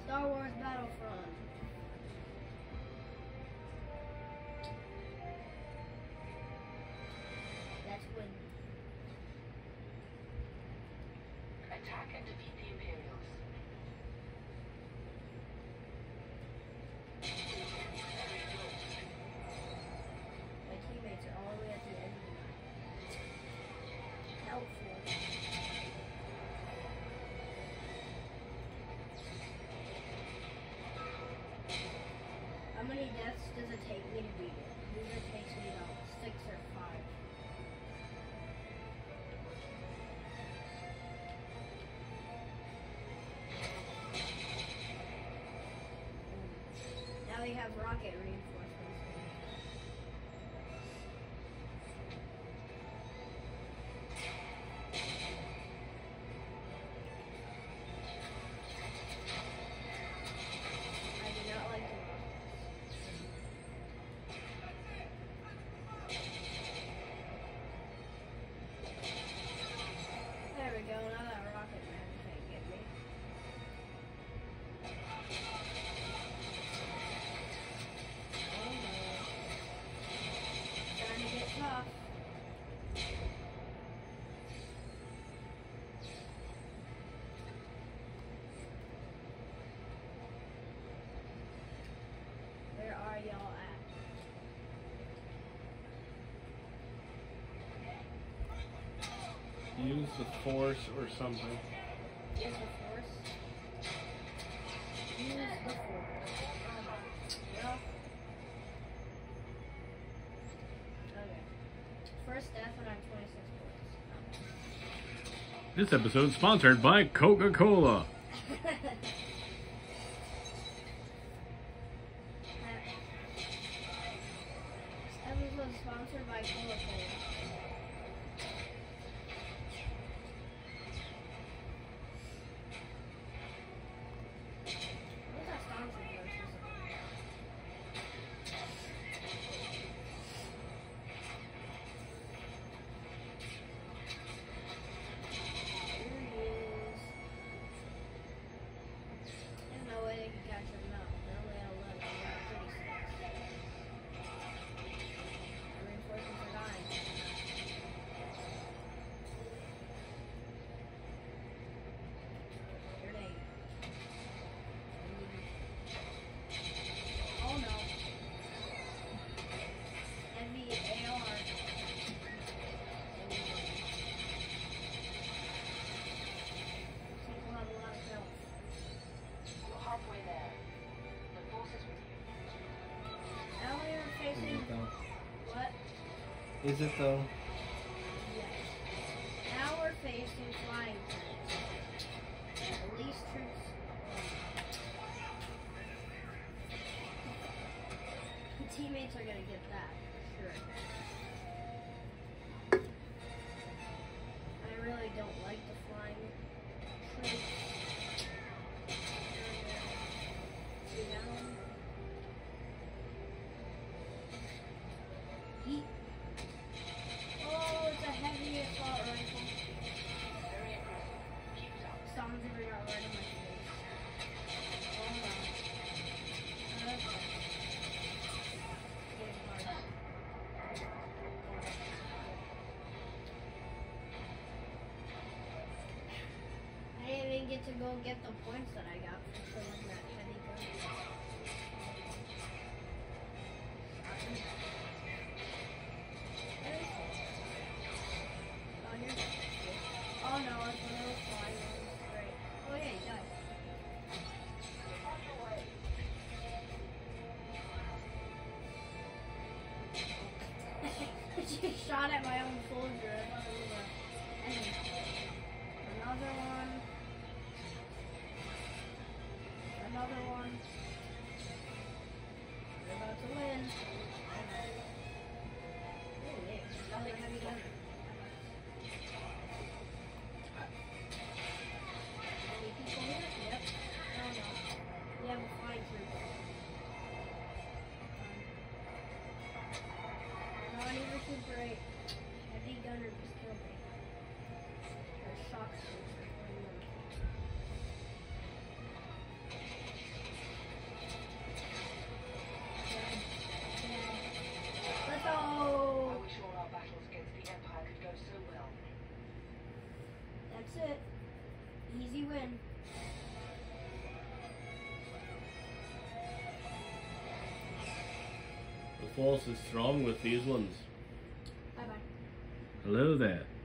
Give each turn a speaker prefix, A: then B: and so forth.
A: Star Wars Battlefront. That's when.
B: Attack and defeat the Imperials.
A: My teammates are all the way at the end of the map. Helpful. How many deaths does it take me to beat it? Usually it takes me about 6 or 5. Now we have rocket reinforcements. I do not like the rockets. There we go, now that rocket man can't get me. Oh no. Starting to get tough. Where are y'all at?
C: Use the force or something.
A: Use the force. Use the force. Well. Okay. First death when I'm 26 points.
C: This episode sponsored by Coca-Cola.
A: This episode is sponsored by Coca-Cola. What's that sponsor versus? Here he is. There's no way they can capture him out. They're only at 11. They're at 36. The reinforcements are dying. Grenade. Oh no. Heavy AR. People have a lot of health.
B: You're halfway there. The force is with you.
A: Now we are facing what?
C: Is it though?
A: Yes. Now we're facing flying troops. At least troops. The teammates are gonna get that for sure. I really don't like the flying troops. Two down. Yeet. Oh, it's a heavy assault rifle.
B: Very impressive. Keep it up.
A: Someone's ever got right in my face. Oh no. Okay. Getting hard. I didn't even get to go get the points that I got for killing that heavy gun. Oh, here's oh no, it's one of those flying ones. Great. Oh yeah, he died.
B: On your way.
A: She shot at my own soldier. I thought it was an enemy. Another one. Easy win.
D: The force is strong with these ones.
A: Bye bye.
C: Hello there.